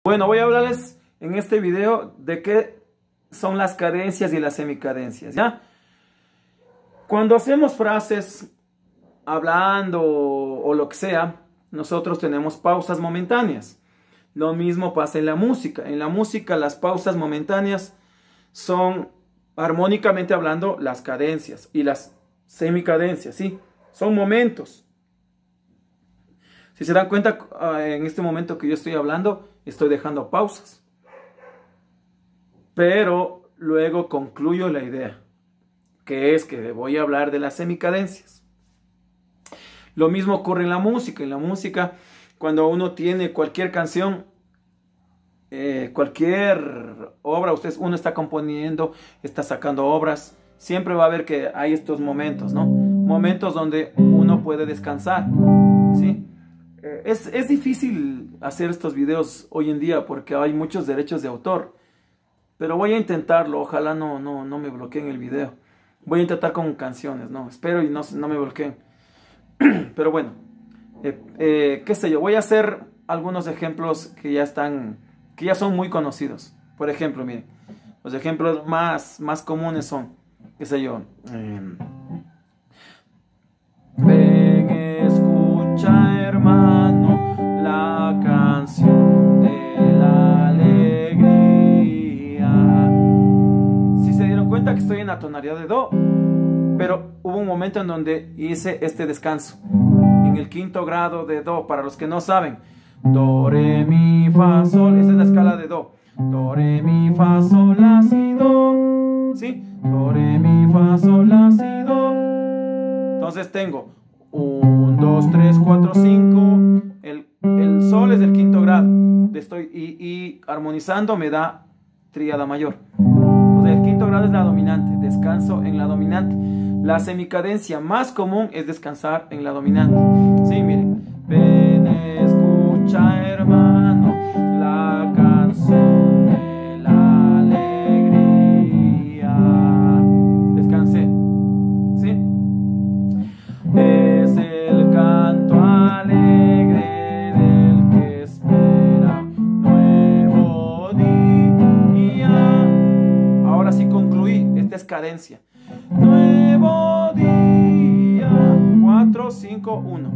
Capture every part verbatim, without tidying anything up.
Bueno, voy a hablarles en este video de qué son las cadencias y las semicadencias, ¿ya? Cuando hacemos frases hablando o, o lo que sea, nosotros tenemos pausas momentáneas. Lo mismo pasa en la música. En la música las pausas momentáneas son, armónicamente hablando, las cadencias y las semicadencias, ¿sí? Son momentos. Si se dan cuenta, en este momento que yo estoy hablando, estoy dejando pausas. Pero luego concluyo la idea, que es que voy a hablar de las semicadencias. Lo mismo ocurre en la música. En la música, cuando uno tiene cualquier canción, eh, cualquier obra, usted, uno está componiendo, está sacando obras, siempre va a ver que hay estos momentos, ¿no? Momentos donde uno puede descansar, ¿sí? Es, es difícil hacer estos videos hoy en día porque hay muchos derechos de autor. Pero voy a intentarlo, ojalá no, no, no me bloqueen el video. Voy a intentar con canciones, ¿no? Espero y no, no me bloqueen. Pero bueno, eh, eh, qué sé yo, voy a hacer algunos ejemplos que ya están, que ya son muy conocidos. Por ejemplo, miren, los ejemplos más, más comunes son, qué sé yo, eh, ven, escucha, hermano, la canción de la alegría. Si se dieron cuenta que estoy en la tonalidad de do, pero hubo un momento en donde hice este descanso, en el quinto grado de do. Para los que no saben, do, re, mi, fa, sol, esa es la escala de do. Do, re, mi, fa, sol, la, si, do. ¿Sí? Do, re, mi, fa, sol, la, si, do. Entonces tengo uno, dos, tres, cuatro, cinco. El, el sol es del quinto grado. Estoy, y, y armonizando me da tríada mayor. Entonces el quinto grado es la dominante. Descanso en la dominante. La semicadencia más común es descansar en la dominante. Sí, miren. Ven, escucha, hermano, la canción de la alegría. Descansé. ¿Sí? Es el canto alegre del que espera nuevo día. Ahora sí concluí. Esta es cadencia. Nuevo día. cuatro, cinco, uno.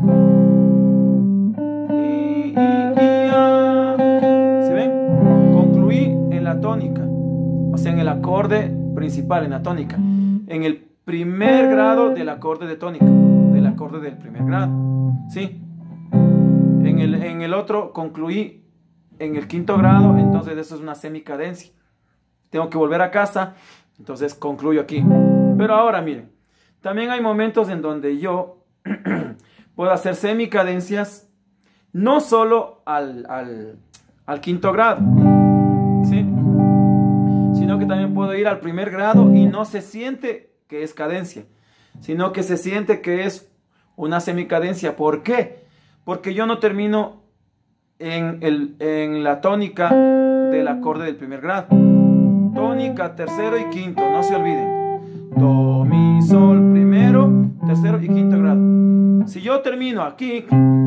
Y, y, y, ah. ¿Sí ven? Concluí en la tónica. O sea, en el acorde principal, en la tónica. En el primer grado del acorde de tónica. Del acorde del primer grado. ¿Sí? En el, en el otro concluí en el quinto grado. Entonces eso es una semicadencia. Tengo que volver a casa. Entonces concluyo aquí. Pero ahora miren, también hay momentos en donde yo puedo hacer semicadencias no solo al, al, al quinto grado, ¿sí? Sino que también puedo ir al primer grado y no se siente que es cadencia, sino que se siente que es una semicadencia. ¿Por qué? Porque yo no termino en, el, en la tónica del acorde del primer grado. Tónica, tercero y quinto, no se olviden. Do, mi, sol, primero, tercero y quinto grado. Si yo termino aquí,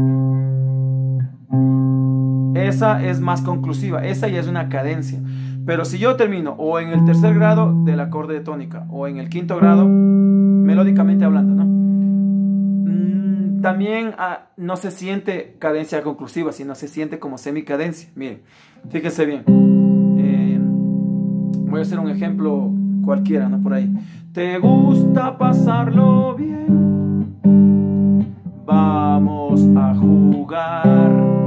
esa es más conclusiva, esa ya es una cadencia. Pero si yo termino o en el tercer grado del acorde de tónica o en el quinto grado, melódicamente hablando, ¿no? Mm, también ah, no se siente cadencia conclusiva, sino se siente como semicadencia. Miren, fíjense bien. Eh, voy a hacer un ejemplo cualquiera, ¿no? Por ahí. ¿Te gusta pasarlo bien? Vamos a jugar.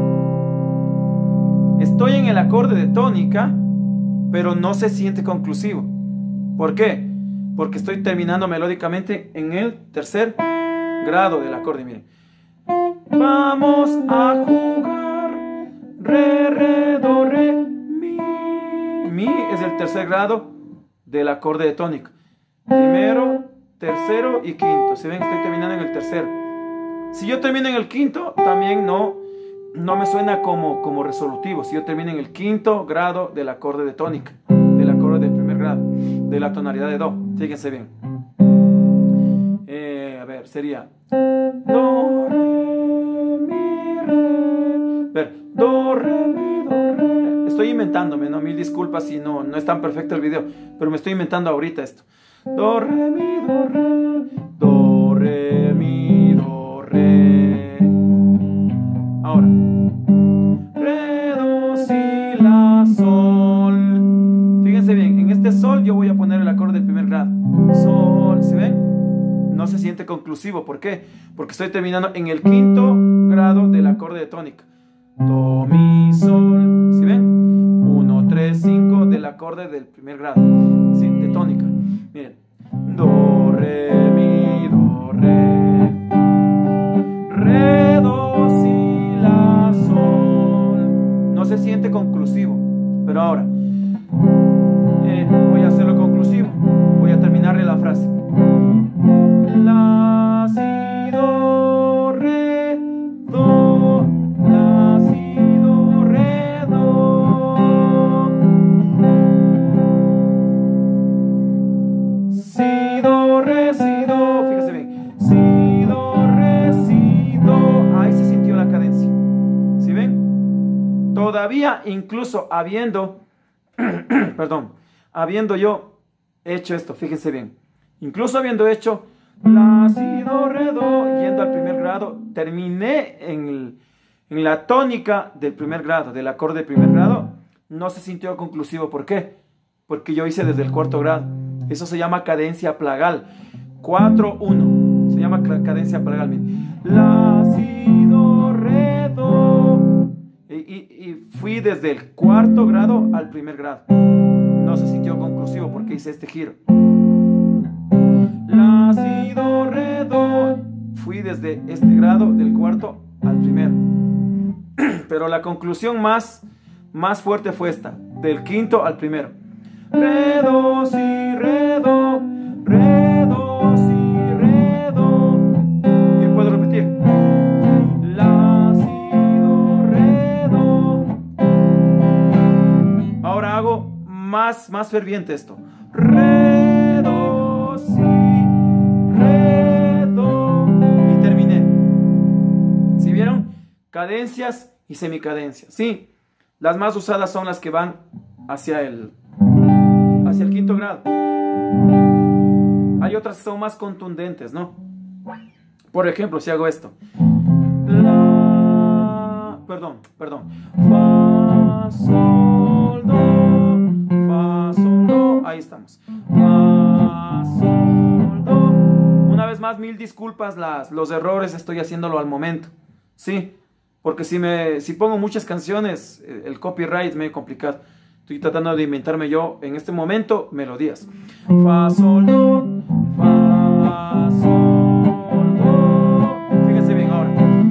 Estoy en el acorde de tónica, pero no se siente conclusivo. ¿Por qué? Porque estoy terminando melódicamente en el tercer grado del acorde. Miren. Vamos a jugar. Re, re, do, re, mi. Mi es el tercer grado del acorde de tónica. Primero, tercero y quinto. Si ven, estoy terminando en el tercero. Si yo termino en el quinto, también no, no me suena como, como resolutivo. Si yo termino en el quinto grado del acorde de tónica, del acorde del primer grado, de la tonalidad de do. Fíjense bien. Eh, a ver, sería do, re, mi, re. A ver, do, re, mi, do, re. estoy inventándome, ¿no? Mil disculpas si no, no es tan perfecto el video, pero me estoy inventando ahorita esto. Do, re, mi, do, re, do, re, mi, do, re. Ahora, re, do, si, la, sol. Fíjense bien, en este sol yo voy a poner el acorde del primer grado. Sol, ¿se ven? No se siente conclusivo, ¿por qué? Porque estoy terminando en el quinto grado del acorde de tónica. Do, mi, sol, ¿sí ven? uno, tres, cinco del acorde del primer grado, ¿sí? De tónica. Miren, do, re, mi, do, re, re, do, si, la, sol. No se siente conclusivo, pero ahora eh, voy a hacerlo conclusivo. Voy a terminarle la frase. La, si, do, re, do, la, si, do, re, do. Si, do, re, si, do. Fíjese bien. Si, do, re, si, do. Ahí se sintió la cadencia. ¿Sí ven? Todavía, incluso habiendo, perdón, habiendo yo hecho esto, fíjense bien. Incluso habiendo hecho la, si, do, re, do, yendo al primer grado, terminé en, el, en la tónica del primer grado, del acorde del primer grado. No se sintió conclusivo. ¿Por qué? Porque yo hice desde el cuarto grado. Eso se llama cadencia plagal. cuatro uno. Se llama cadencia plagal. Miren. La, si, do, re, do. Y, y, y fui desde el cuarto grado al primer grado. No se sintió conclusivo porque hice este giro. La, si, do, re, do. Fui desde este grado del cuarto al primero. Pero la conclusión más, más fuerte fue esta. Del quinto al primero. Re, do, si, re, do. Re, do, si, re, do. Y puedo repetir. La, si, do, re, do. Ahora hago más, más ferviente esto. Re, do, si, re, do. Y terminé. ¿Sí vieron? Cadencias y semicadencias. Sí, las más usadas son las que van hacia el, hacia el quinto grado. Hay otras que son más contundentes, ¿no? Por ejemplo, si hago esto. La, perdón, perdón. Fa, sol, do. Fa, sol, do. Ahí estamos. Fa, sol, do. Una vez más, mil disculpas las, los errores, estoy haciéndolo al momento. Sí, porque si, me, si pongo muchas canciones, el copyright es medio complicado. Estoy tratando de inventarme yo en este momento melodías. Fa, sol, do. Fa, sol, do. Fíjense bien ahora.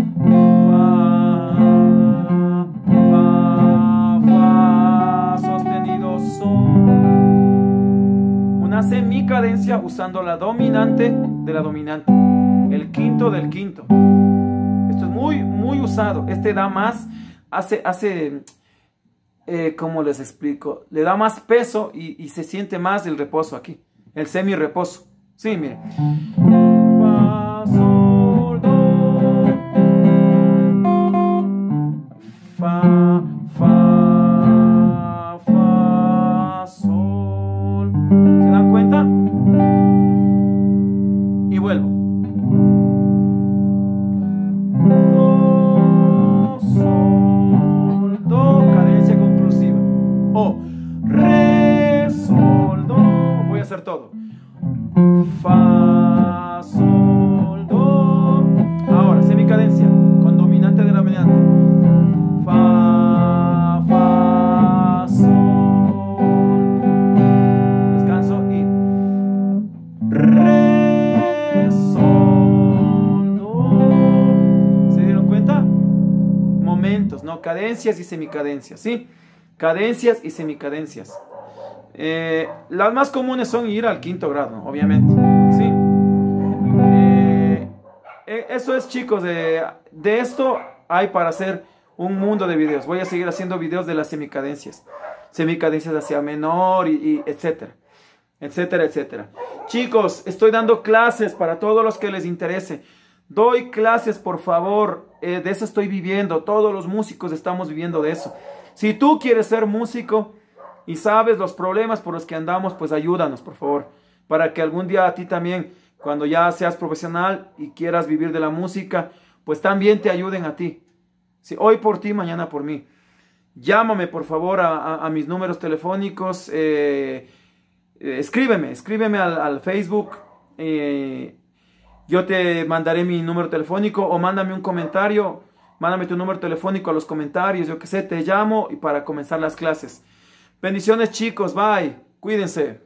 Fa, fa, fa, sostenido, sol. Una semicadencia usando la dominante de la dominante. El quinto del quinto. Esto es muy, muy usado. Este da más, hace, hace, eh, ¿cómo les explico? Le da más peso y, y se siente más el reposo aquí. El semi reposo. Sí, miren. Fa, sol, do. Fa, fa, fa, sol. ¿Se dan cuenta? Y vuelvo. Do, sol, do. Cadencia conclusiva. O, re, sol, do. Voy a hacer todo. Fa, sol, do. Ahora, semicadencia con dominante de la dominante. Fa, fa, sol. Descanso y re, sol, do. ¿Se dieron cuenta? Momentos, ¿no? Cadencias y semicadencias, ¿sí? Cadencias y semicadencias. Eh, las más comunes son ir al quinto grado, obviamente, ¿sí? Eh, eso es, chicos, de, de esto hay para hacer un mundo de videos. Voy a seguir haciendo videos de las semicadencias, semicadencias hacia menor y, y etcétera, etcétera, etcétera. Chicos, estoy dando clases para todos los que les interese. Doy clases, por favor, eh, de eso estoy viviendo. Todos los músicos estamos viviendo de eso. Si tú quieres ser músico y sabes los problemas por los que andamos, pues ayúdanos, por favor, para que algún día a ti también, cuando ya seas profesional y quieras vivir de la música, pues también te ayuden a ti. Sí, hoy por ti, mañana por mí. Llámame, por favor, a, a, a mis números telefónicos. Eh, eh, escríbeme, escríbeme al, al Facebook. Eh, yo te mandaré mi número telefónico o mándame un comentario. Mándame tu número telefónico a los comentarios. Yo qué sé, te llamo y para comenzar las clases. Bendiciones, chicos. Bye. Cuídense.